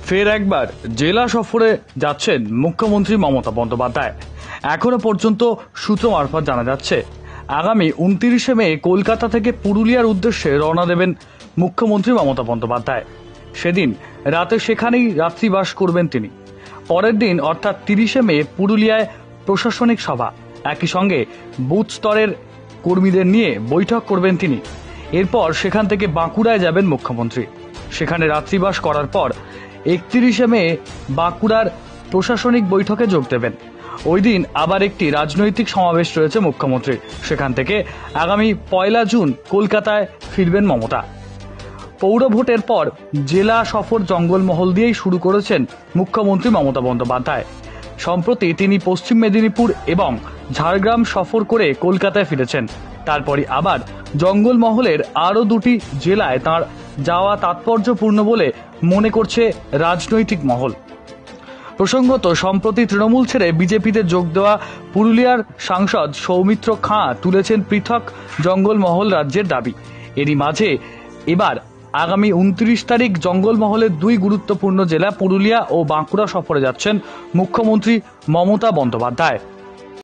ফের একবার জেলা সফরে যাচ্ছেন মুখ্যমন্ত্রী মমতা বন্দ্যোপাধ্যায়। এখনো পর্যন্ত সূত্র মারফত জানা যাচ্ছে আগামী 29শে মে কলকাতা থেকে পুরুলিয়ার উদ্দেশ্যে রওনা দেবেন মুখ্যমন্ত্রী মমতা বন্দ্যোপাধ্যায়। সেদিন রাতে সেখানেই রাত্রিবাস করবেন তিনি। পরের দিন অর্থাৎ 30শে মে পুরুলিয়ায় প্রশাসনিক সভা, একই সঙ্গে বুথ স্তরের কর্মীদের নিয়ে বৈঠক করবেন তিনি। এরপর সেখান থেকে বাঁকুড়ায় যাবেন মুখ্যমন্ত্রী। সেখানে রাত্রিবাস করার পর 31শে মে বাঁকুড়ার প্রশাসনিক বৈঠকে যোগ দেবেন। ওই দিন আবার একটি রাজনৈতিক সমাবেশ রয়েছে মুখ্যমন্ত্রীর। সেখান থেকে আগামী 1 জুন কলকাতায় ফিরবেন মমতা। পৌর ভোটের পর জেলা সফর জঙ্গলমহল দিয়েই শুরু করেছেন মুখ্যমন্ত্রী মমতা বন্দ্যোপাধ্যায়। সম্প্রতি তিনি পশ্চিম মেদিনীপুর এবং ঝাড়গ্রাম সফর করে কলকাতায় ফিরেছেন। তারপরই আবার জঙ্গলমহলের আরও 2টি জেলায় তাঁর যাওয়া তাৎপর্যপূর্ণ বলে মনে করছে রাজনৈতিক মহল। প্রসঙ্গত, সম্প্রতি তৃণমূল ছেড়ে বিজেপিতে যোগ দেওয়া পুরুলিয়ার সাংসদ সৌমিত্র খাঁ তুলেছেন পৃথক জঙ্গলমহল রাজ্যের দাবি। এরই মাঝে এবার আগামী 29 তারিখ জঙ্গলমহলের 2 গুরুত্বপূর্ণ জেলা পুরুলিয়া ও বাঁকুড়া সফরে যাচ্ছেন মুখ্যমন্ত্রী মমতা বন্দ্যোপাধ্যায়।